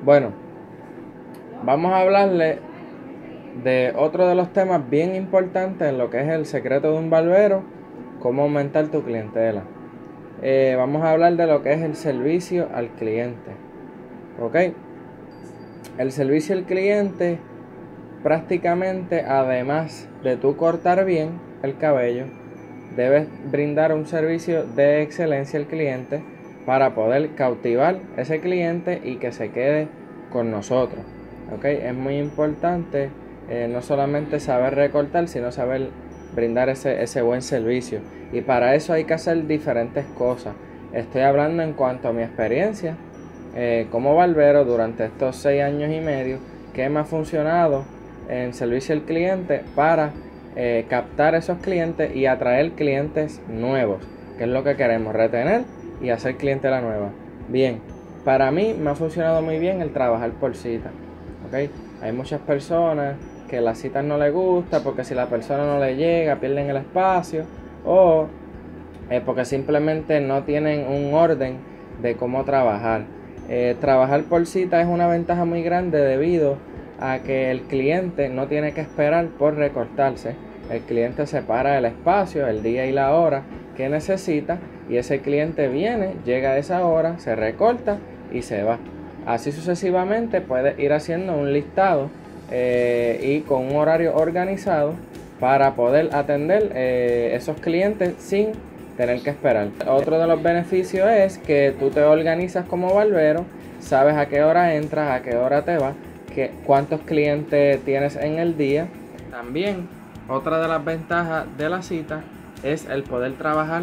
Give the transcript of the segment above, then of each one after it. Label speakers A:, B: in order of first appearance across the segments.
A: Bueno, vamos a hablarle de otro de los temas bien importantes en lo que es el secreto de un barbero, cómo aumentar tu clientela. Vamos a hablar de lo que es el servicio al cliente. ¿Ok? El servicio al cliente prácticamente, además de tú cortar bien el cabello, debes brindar un servicio de excelencia al cliente para poder cautivar ese cliente y que se quede con nosotros. ¿Ok? Es muy importante no solamente saber recortar, sino saber brindar ese buen servicio. Y para eso hay que hacer diferentes cosas. Estoy hablando en cuanto a mi experiencia como barbero durante estos 6 años y medio, que me ha funcionado en servicio al cliente para captar esos clientes y atraer clientes nuevos, que es lo que queremos, retener y hacer clientela nueva. Bien, para mí me ha funcionado muy bien el trabajar por cita. ¿Okay? Hay muchas personas que las citas no les gusta porque si la persona no le llega pierden el espacio, o porque simplemente no tienen un orden de cómo trabajar. Trabajar por cita es una ventaja muy grande debido a que el cliente no tiene que esperar por recortarse. El cliente separa el espacio, el día y la hora que necesita, y ese cliente viene, llega a esa hora, se recorta y se va. Así sucesivamente puedes ir haciendo un listado y con un horario organizado para poder atender esos clientes sin tener que esperar. Otro de los beneficios es que tú te organizas como barbero, sabes a qué hora entras, a qué hora te vas, cuántos clientes tienes en el día. También otra de las ventajas de la cita es el poder trabajar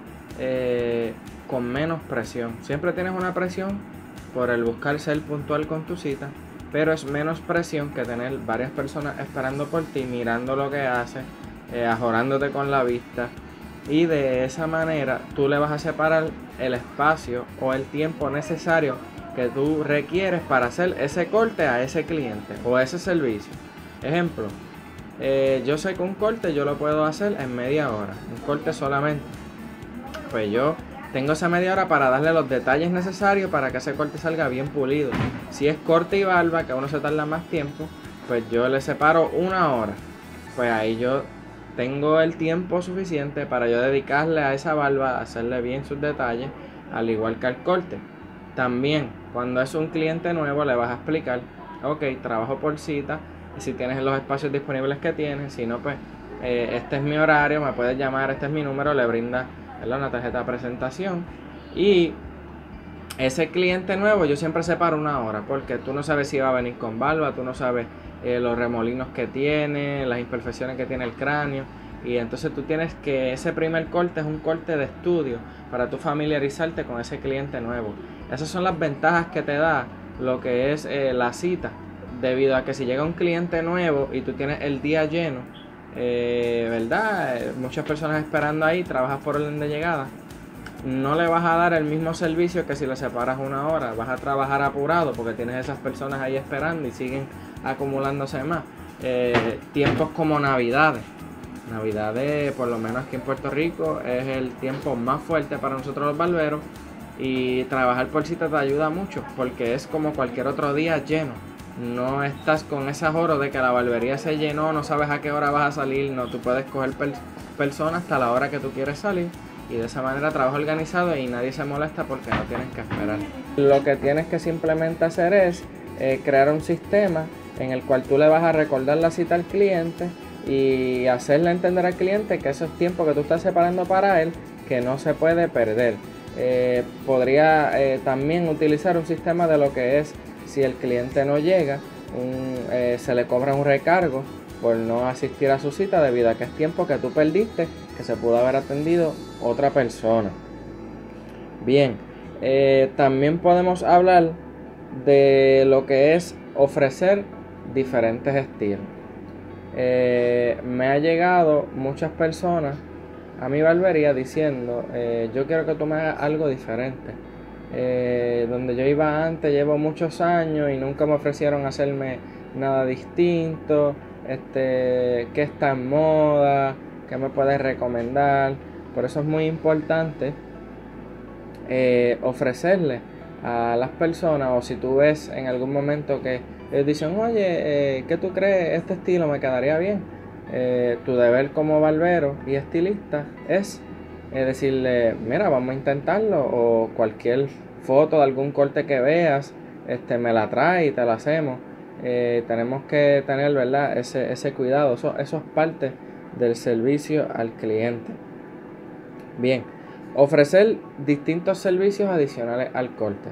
A: con menos presión. Siempre tienes una presión por el buscar ser puntual con tu cita, pero es menos presión que tener varias personas esperando por ti, mirando lo que haces, ajorándote con la vista. Y de esa manera tú le vas a separar el espacio o el tiempo necesario que tú requieres para hacer ese corte a ese cliente o ese servicio. Ejemplo, yo sé que un corte yo lo puedo hacer en media hora, un corte solamente. Pues yo tengo esa media hora para darle los detalles necesarios para que ese corte salga bien pulido. Si es corte y barba, que uno se tarda más tiempo, pues yo le separo una hora. Pues ahí yo tengo el tiempo suficiente para yo dedicarle a esa barba, hacerle bien sus detalles, al igual que al corte. También, cuando es un cliente nuevo, le vas a explicar, ok, trabajo por cita, y si tienes los espacios disponibles que tienes, si no, pues este es mi horario, me puedes llamar, este es mi número, le brinda una tarjeta de presentación. Y ese cliente nuevo yo siempre separo una hora, porque tú no sabes si va a venir con barba, tú no sabes los remolinos que tiene, las imperfecciones que tiene el cráneo, y entonces tú tienes que, ese primer corte es un corte de estudio para tú familiarizarte con ese cliente nuevo. Esas son las ventajas que te da lo que es la cita, debido a que si llega un cliente nuevo y tú tienes el día lleno, ¿verdad? Muchas personas esperando ahí, trabajas por orden de llegada, no le vas a dar el mismo servicio que si le separas una hora. Vas a trabajar apurado porque tienes esas personas ahí esperando y siguen acumulándose más. Tiempos como Navidades. Navidades, por lo menos aquí en Puerto Rico, es el tiempo más fuerte para nosotros los barberos. Y trabajar por cita te ayuda mucho porque es como cualquier otro día lleno. No estás con ese joro de que la barbería se llenó, no sabes a qué hora vas a salir. No, tú puedes coger personas hasta la hora que tú quieres salir. Y de esa manera trabajo organizado y nadie se molesta porque no tienes que esperar. Lo que tienes que simplemente hacer es crear un sistema en el cual tú le vas a recordar la cita al cliente y hacerle entender al cliente que eso es tiempo que tú estás separando para él, que no se puede perder. Podría también utilizar un sistema de lo que es, si el cliente no llega, se le cobra un recargo por no asistir a su cita, debido a que es tiempo que tú perdiste, que se pudo haber atendido otra persona. Bien, también podemos hablar de lo que es ofrecer diferentes estilos. Me ha llegado muchas personas a mi barbería diciendo, yo quiero que tú me hagas algo diferente. Donde yo iba antes, llevo muchos años y nunca me ofrecieron hacerme nada distinto. ¿Qué está en moda? ¿Qué me puedes recomendar? Por eso es muy importante ofrecerle a las personas, o si tú ves en algún momento que ellos dicen, oye, ¿qué tú crees? Este estilo me quedaría bien. Tu deber como barbero y estilista es decirle, mira, vamos a intentarlo, o cualquier foto de algún corte que veas, me la trae y te la hacemos. Tenemos que tener, ¿verdad?, ese cuidado. Eso es parte del servicio al cliente. Bien, ofrecer distintos servicios adicionales al corte.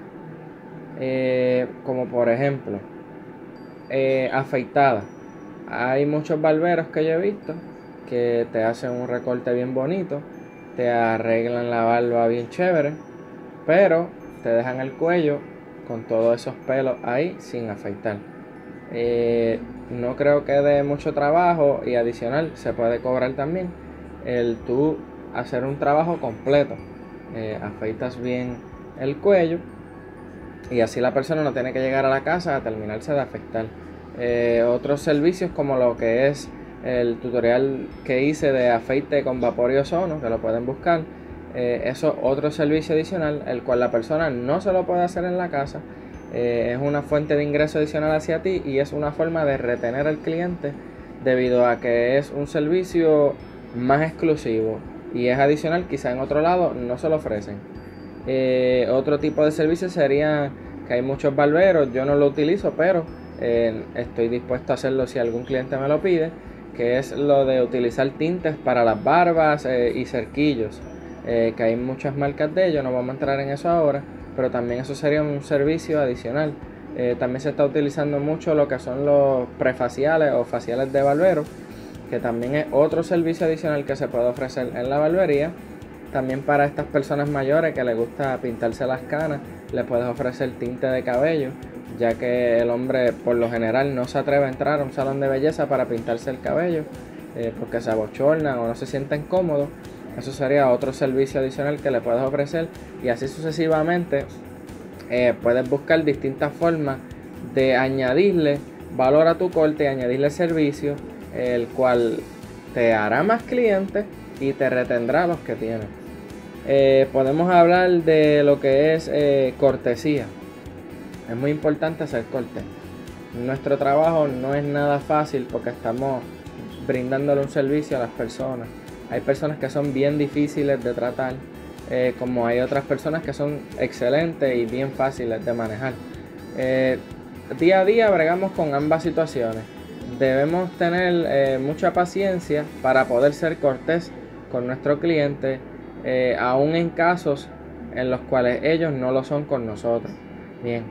A: Como por ejemplo, afeitada. Hay muchos barberos que yo he visto que te hacen un recorte bien bonito, te arreglan la barba bien chévere, pero te dejan el cuello con todos esos pelos ahí sin afeitar. No creo que dé mucho trabajo, y adicional se puede cobrar también el tú hacer un trabajo completo. Afeitas bien el cuello y así la persona no tiene que llegar a la casa a terminarse de afeitar. Otros servicios, como lo que es el tutorial que hice de afeite con vapor y ozono, que lo pueden buscar, eso es otro servicio adicional, el cual la persona no se lo puede hacer en la casa. Es una fuente de ingreso adicional hacia ti, y es una forma de retener al cliente debido a que es un servicio más exclusivo y es adicional, quizá en otro lado no se lo ofrecen. Otro tipo de servicio sería que hay muchos barberos, yo no lo utilizo, pero estoy dispuesto a hacerlo si algún cliente me lo pide, que es lo de utilizar tintes para las barbas y cerquillos, que hay muchas marcas de ellos, no vamos a entrar en eso ahora, pero también eso sería un servicio adicional. También se está utilizando mucho lo que son los prefaciales o faciales de barbero, que también es otro servicio adicional que se puede ofrecer en la barbería. También para estas personas mayores que les gusta pintarse las canas, les puedes ofrecer tinte de cabello, ya que el hombre por lo general no se atreve a entrar a un salón de belleza para pintarse el cabello, porque se abochornan o no se sienten cómodos. Eso sería otro servicio adicional que le puedes ofrecer, y así sucesivamente. Puedes buscar distintas formas de añadirle valor a tu corte y añadirle servicio, el cual te hará más clientes y te retendrá los que tienes. Podemos hablar de lo que es cortesía. Es muy importante hacer corte. Nuestro trabajo no es nada fácil porque estamos brindándole un servicio a las personas. Hay personas que son bien difíciles de tratar, como hay otras personas que son excelentes y bien fáciles de manejar. Día a día bregamos con ambas situaciones. Debemos tener mucha paciencia para poder ser cortés con nuestro cliente, aún en casos en los cuales ellos no lo son con nosotros. Bien,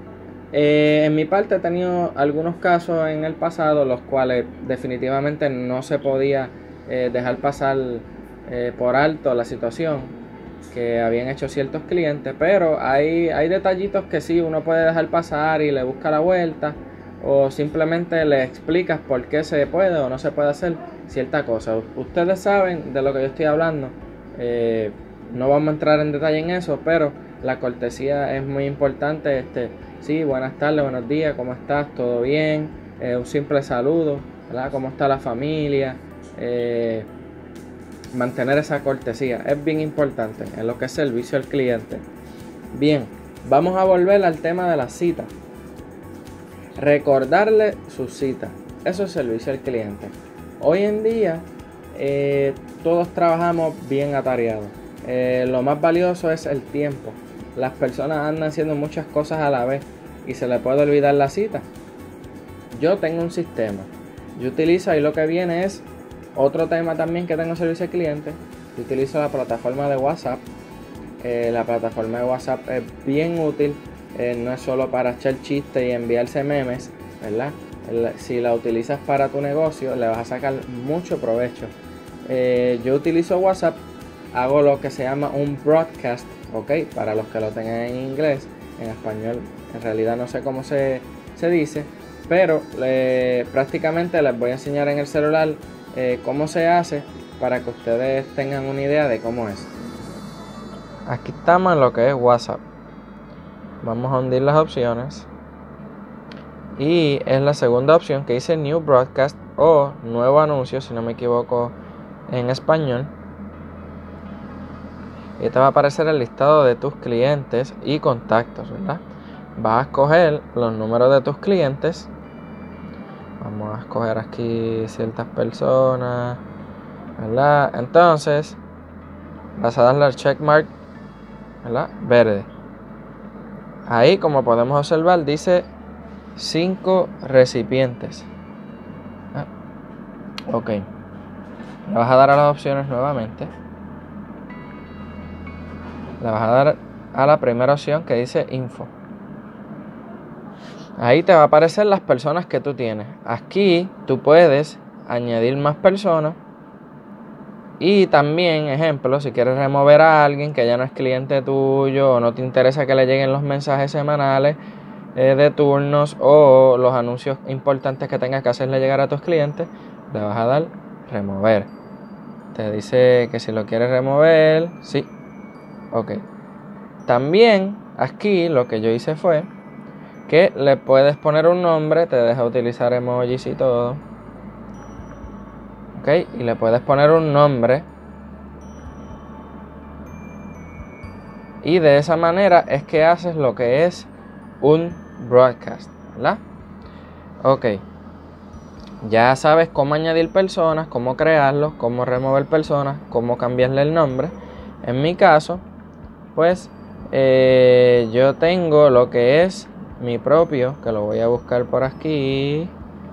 A: en mi parte he tenido algunos casos en el pasado los cuales definitivamente no se podía dejar pasar por alto la situación que habían hecho ciertos clientes, pero hay detallitos que sí uno puede dejar pasar y le busca la vuelta, o simplemente le explicas por qué se puede o no se puede hacer cierta cosa. Ustedes saben de lo que yo estoy hablando, no vamos a entrar en detalle en eso, pero la cortesía es muy importante. Sí, buenas tardes, buenos días, ¿cómo estás? ¿Todo bien? Un simple saludo, ¿verdad? ¿Cómo está la familia? Mantener esa cortesía es bien importante en lo que es servicio al cliente. Bien, vamos a volver al tema de las citas. Recordarle sus citas, eso es servicio al cliente. Hoy en día todos trabajamos bien atareados. Lo más valioso es el tiempo. Las personas andan haciendo muchas cosas a la vez y se les puede olvidar la cita. Yo tengo un sistema, yo utilizo, ahí lo que viene es otro tema también que tengo servicio al cliente. Yo utilizo la plataforma de WhatsApp. La plataforma de WhatsApp es bien útil. No es solo para echar chistes y enviarse memes, ¿verdad? Si la utilizas para tu negocio, le vas a sacar mucho provecho. Yo utilizo WhatsApp, hago lo que se llama un broadcast, ¿ok? Para los que lo tengan en inglés, en español en realidad no sé cómo se dice, pero prácticamente les voy a enseñar en el celular cómo se hace para que ustedes tengan una idea de cómo es. Aquí estamos en lo que es WhatsApp. Vamos a hundir las opciones y es la segunda opción que dice New Broadcast o nuevo anuncio, si no me equivoco en español. y te va a aparecer el listado de tus clientes y contactos, ¿verdad? Vas a escoger los números de tus clientes. Vamos a escoger aquí ciertas personas, ¿verdad? Entonces vas a darle al checkmark, ¿verdad? Verde. Ahí, como podemos observar, dice 5 recipientes. Ok. Le vas a dar a las opciones nuevamente. Le vas a dar a la primera opción que dice info. Ahí te va a aparecer las personas que tú tienes. Aquí tú puedes añadir más personas. Y también, ejemplo, si quieres remover a alguien que ya no es cliente tuyo o no te interesa que le lleguen los mensajes semanales de turnos o los anuncios importantes que tengas que hacerle llegar a tus clientes, le vas a dar remover. Te dice que si lo quieres remover, sí. Ok. También aquí lo que yo hice fue que le puedes poner un nombre, te deja utilizar emojis y todo. Ok, y le puedes poner un nombre. Y de esa manera es que haces lo que es un broadcast, ¿verdad? Ok. Ya sabes cómo añadir personas, cómo crearlos, cómo remover personas, cómo cambiarle el nombre. En mi caso, pues yo tengo lo que es mi propio, que lo voy a buscar por aquí,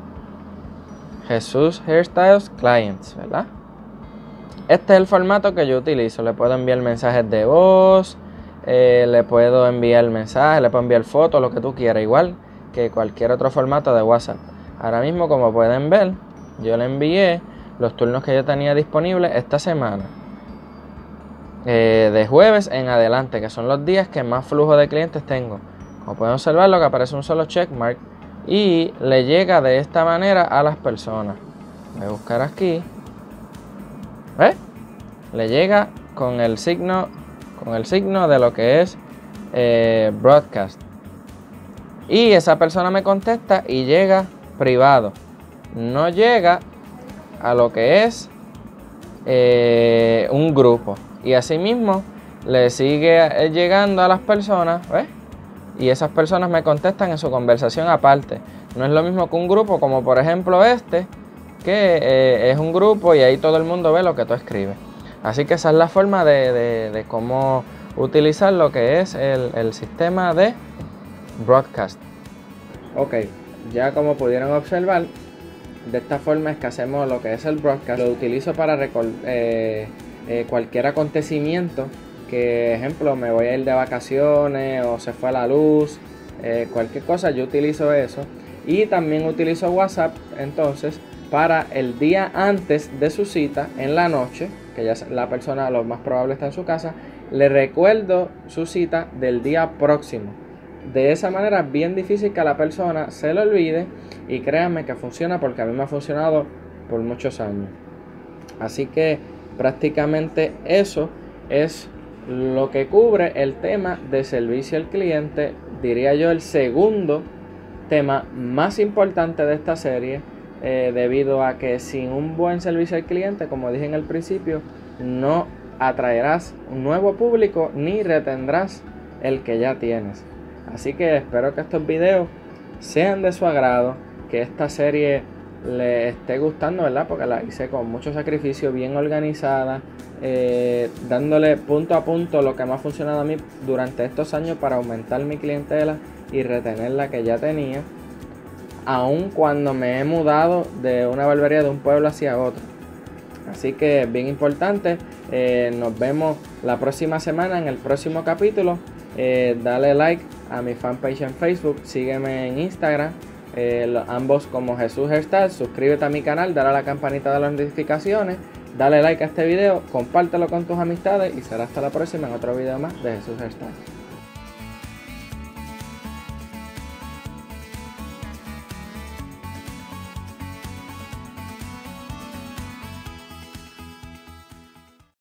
A: Jesús Hairstyles Clients, ¿verdad? Este es el formato que yo utilizo. Le puedo enviar mensajes de voz, le puedo enviar mensajes, le puedo enviar fotos, lo que tú quieras, igual que cualquier otro formato de WhatsApp. Ahora mismo, como pueden ver, yo le envié los turnos que yo tenía disponibles esta semana. De jueves en adelante, que son los días que más flujo de clientes tengo. Como pueden observar, lo que aparece un solo checkmark y le llega de esta manera a las personas. Voy a buscar aquí. ¿Ves? Le llega con el signo de lo que es broadcast. Y esa persona me contesta y llega privado. No llega a lo que es un grupo. Y asimismo le sigue llegando a las personas, ¿ves? Y esas personas me contestan en su conversación aparte. No es lo mismo que un grupo, como por ejemplo este, que es un grupo y ahí todo el mundo ve lo que tú escribes. Así que esa es la forma de cómo utilizar lo que es el sistema de broadcast. Ok, ya como pudieron observar, de esta forma es que hacemos lo que es el broadcast. Lo utilizo para cualquier acontecimiento, que ejemplo me voy a ir de vacaciones o se fue la luz, cualquier cosa, yo utilizo eso. Y también utilizo WhatsApp entonces para el día antes de su cita, en la noche, que ya la persona lo más probable está en su casa, le recuerdo su cita del día próximo. De esa manera es bien difícil que a la persona se le olvide, y créanme que funciona, porque a mí me ha funcionado por muchos años. Así que prácticamente eso es lo que cubre el tema de servicio al cliente. Diría yo el segundo tema más importante de esta serie, debido a que sin un buen servicio al cliente, como dije en el principio, no atraerás un nuevo público ni retendrás el que ya tienes. Así que espero que estos videos sean de su agrado, que esta serie le esté gustando, ¿verdad? Porque la hice con mucho sacrificio, bien organizada, dándole punto a punto lo que me ha funcionado a mí durante estos años para aumentar mi clientela y retener la que ya tenía, aun cuando me he mudado de una barbería de un pueblo hacia otro. Así que es bien importante. Nos vemos la próxima semana en el próximo capítulo. Dale like a mi fanpage en Facebook, sígueme en Instagram, ambos como Jesús Hairstyles. Suscríbete a mi canal, dale a la campanita de las notificaciones, dale like a este video, compártelo con tus amistades y será hasta la próxima en otro video más de Jesús Hairstyles.